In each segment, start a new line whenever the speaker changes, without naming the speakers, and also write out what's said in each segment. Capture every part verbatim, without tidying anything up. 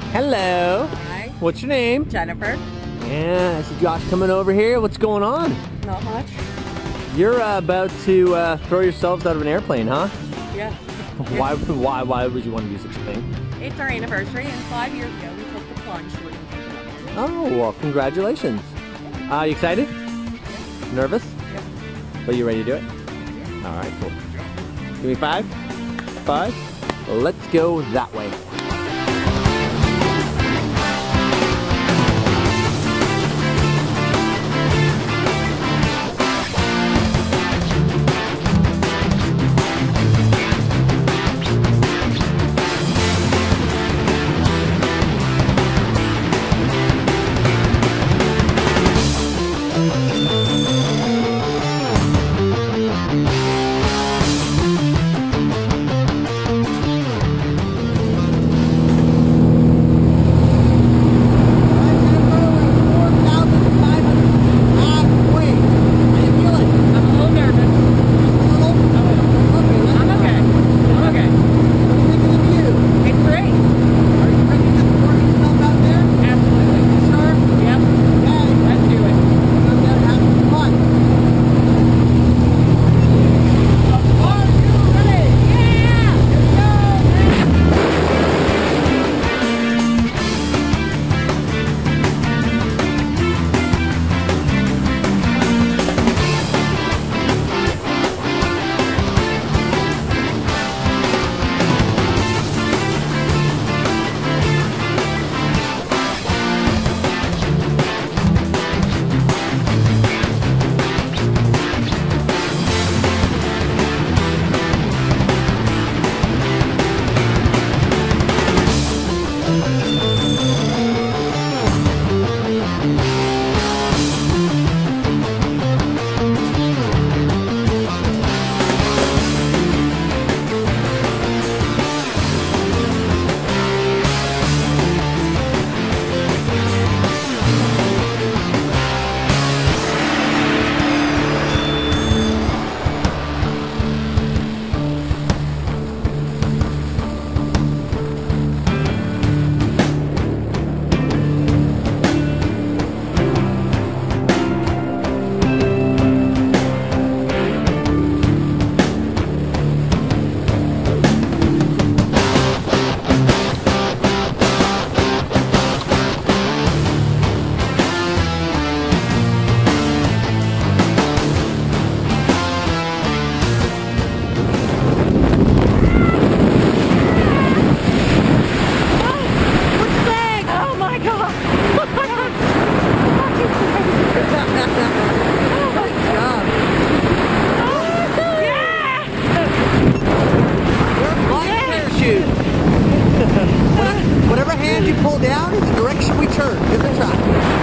Hello.
Hi.
What's your name?
Jennifer.
Yeah, I see Josh coming over here. What's going on?
Not much.
You're uh, about to uh, throw yourselves out of an airplane, huh?
Yeah.
Why, why, why would you want to do such a thing?
It's our anniversary, and five years ago we took the plunge. We're gonna take it up.
Oh, well, congratulations. Uh, you excited?
Yeah.
Nervous?
Yeah.
But you ready to do it?
Yeah.
All right, cool. Give me five. Five. Let's go that way.
Whatever hand you pull down is the direction we turn. Give it a try.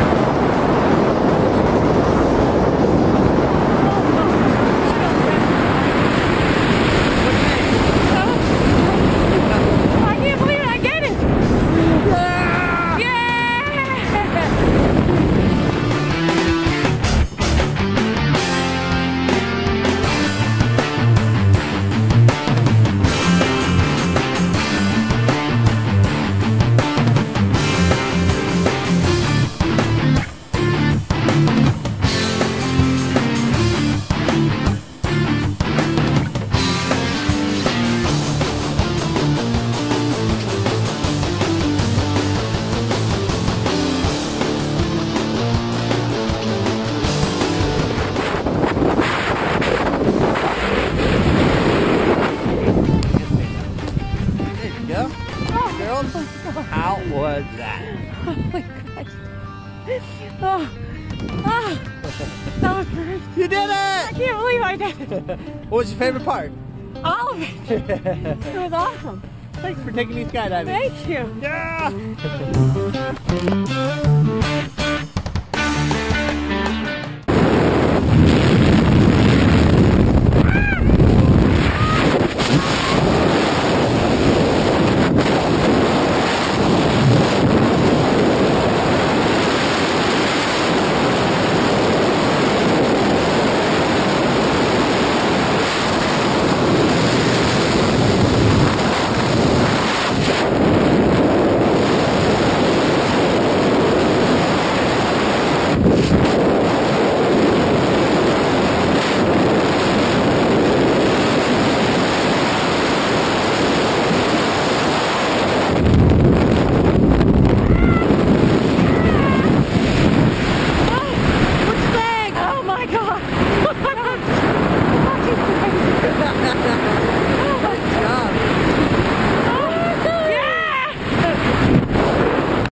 How was that?
Oh my gosh. Oh, oh, that was great.
You did it!
I can't believe I did it.
What was your favorite part?
All of it. It was awesome.
Thanks for taking me skydiving.
Thank you.
Yeah!